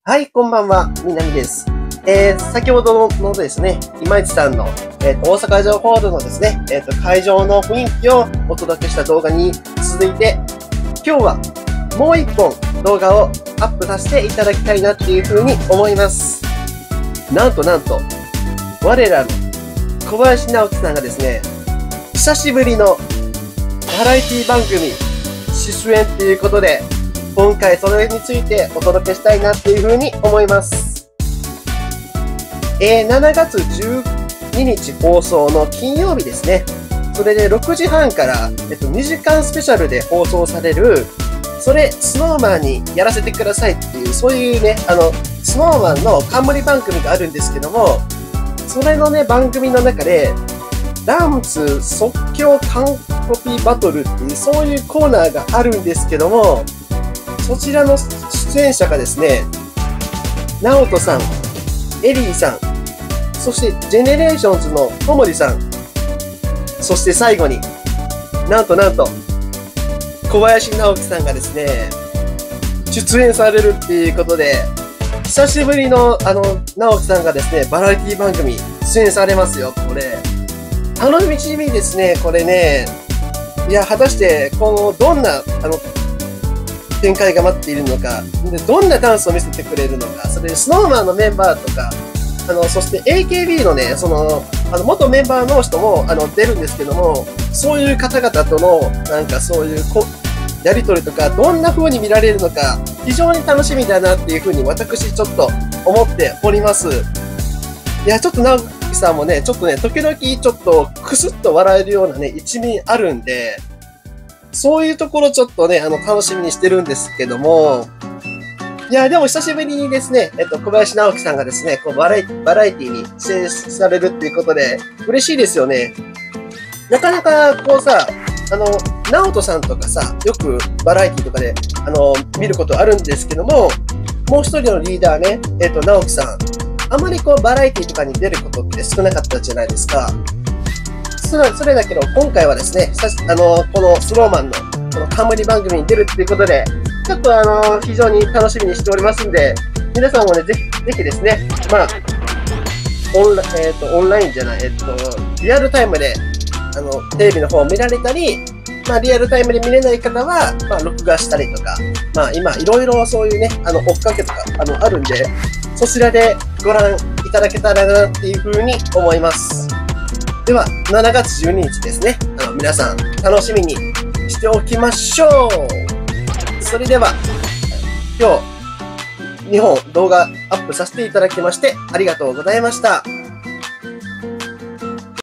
はい、こんばんは。みなみです。先ほどのですね、今市さんの、大阪城ホールのですね、会場の雰囲気をお届けした動画に続いて、今日はもう一本動画をアップさせていただきたいなっていうふうに思います。なんと、我らの小林直樹さんがですね、久しぶりのバラエティ番組出演っていうことで、今回それについてお届けしたいなっていうふうに思います。7月12日放送の金曜日ですね。それで6時半から、2時間スペシャルで放送される、それ、スノーマンにやらせてくださいっていう、そういうね、スノーマンの冠番組があるんですけども、それのね、番組の中で、ダンス即興完コピバトルっていう、そういうコーナーがあるんですけども、そちらの出演者がですね、ナオトさん、エリーさん、そしてジェネレーションズのともりさん、そして最後になんと小林直樹さんがですね、出演されるっていうことで、久しぶりの直樹さんがですね、バラエティ番組出演されますよ、これ。楽しみですね、これね。いや、果たして今後どんな、展開が待っているのか、どんなダンスを見せてくれるのか、それで SnowMan のメンバーとか、そして AKB のね、元メンバーの人も、出るんですけども、そういう方々との、なんかそういう、やりとりとか、どんな風に見られるのか、非常に楽しみだなっていう風に私ちょっと思っております。いや、ちょっと直樹さんもね、ちょっとね、時々ちょっとクスッと笑えるようなね、一面あるんで、そういうところちょっとね、楽しみにしてるんですけども、いや、でも久しぶりにですね、小林直樹さんがですね、こうバラエティに出演されるっていうことで、嬉しいですよね。なかなかこうさ、直人さんとかさ、よくバラエティとかで、見ることあるんですけども、もう一人のリーダーね、直樹さん、あまりこうバラエティとかに出ることって少なかったじゃないですか。それだけど、今回はですね、このスノーマンのこの冠番組に出るっていうことで、ちょっと非常に楽しみにしておりますんで、皆さんもね、ぜひですね、まあ、オンラインじゃない、リアルタイムで、テレビの方を見られたり、まあ、リアルタイムで見れない方は、まあ、録画したりとか、まあ、今、いろいろそういうね、追っかけとか、あるんで、そちらでご覧いただけたらなっていうふうに思います。では、7月12日ですね。皆さん、楽しみにしておきましょう。それでは、今日、2本動画アップさせていただきまして、ありがとうございました。